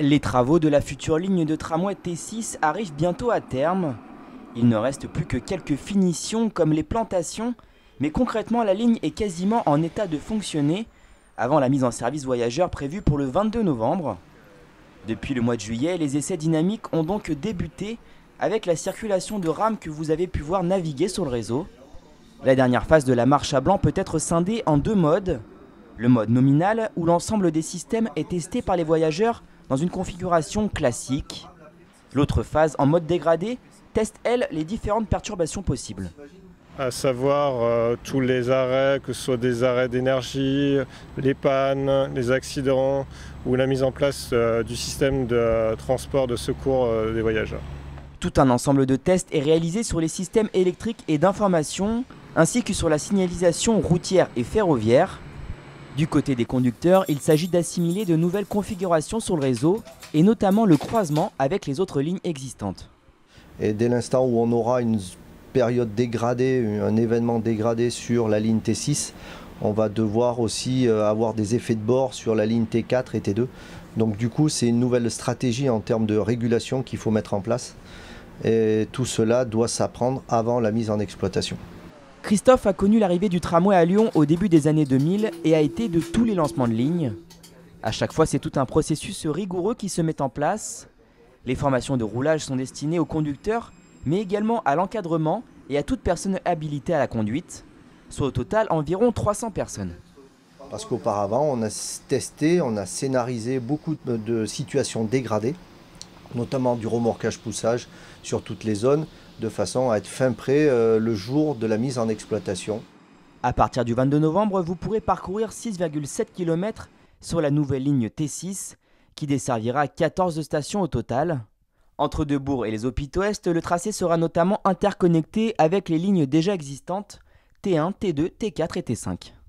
Les travaux de la future ligne de tramway T6 arrivent bientôt à terme. Il ne reste plus que quelques finitions comme les plantations, mais concrètement la ligne est quasiment en état de fonctionner avant la mise en service voyageurs prévue pour le 22 novembre. Depuis le mois de juillet, les essais dynamiques ont donc débuté avec la circulation de rames que vous avez pu voir naviguer sur le réseau. La dernière phase de la marche à blanc peut être scindée en deux modes. Le mode nominal, où l'ensemble des systèmes est testé par les voyageurs dans une configuration classique. L'autre phase, en mode dégradé, teste, elle, les différentes perturbations possibles. À savoir tous les arrêts, que ce soit des arrêts d'énergie, les pannes, les accidents ou la mise en place du système de transport de secours des voyageurs. Tout un ensemble de tests est réalisé sur les systèmes électriques et d'information, ainsi que sur la signalisation routière et ferroviaire. Du côté des conducteurs, il s'agit d'assimiler de nouvelles configurations sur le réseau, et notamment le croisement avec les autres lignes existantes. Et dès l'instant où on aura une période dégradée, un événement dégradé sur la ligne T6, on va devoir aussi avoir des effets de bord sur la ligne T4 et T2. Donc du coup, c'est une nouvelle stratégie en termes de régulation qu'il faut mettre en place. Et tout cela doit s'apprendre avant la mise en exploitation. Christophe a connu l'arrivée du tramway à Lyon au début des années 2000 et a été de tous les lancements de ligne. À chaque fois, c'est tout un processus rigoureux qui se met en place. Les formations de roulage sont destinées aux conducteurs, mais également à l'encadrement et à toute personne habilitée à la conduite, soit au total environ 300 personnes. Parce qu'auparavant, on a testé, on a scénarisé beaucoup de situations dégradées, notamment du remorquage-poussage sur toutes les zones, de façon à être fin prêt le jour de la mise en exploitation. À partir du 22 novembre, vous pourrez parcourir 6,7 km sur la nouvelle ligne T6, qui desservira 14 stations au total. Entre Debourg et les Hôpitaux Est, le tracé sera notamment interconnecté avec les lignes déjà existantes T1, T2, T4 et T5.